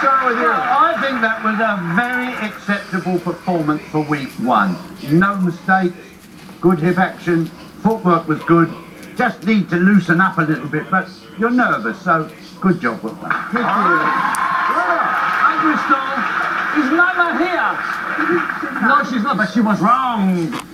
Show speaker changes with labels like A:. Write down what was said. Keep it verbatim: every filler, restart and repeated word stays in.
A: start with you.
B: Well, I think that was a very acceptable performance for week one. No mistakes, good hip action, footwork was good. Just need to loosen up a little bit, but you're nervous, so good job with that.
A: Good for you.
C: Crystal, is Mama here? No, she's not, but she was wrong.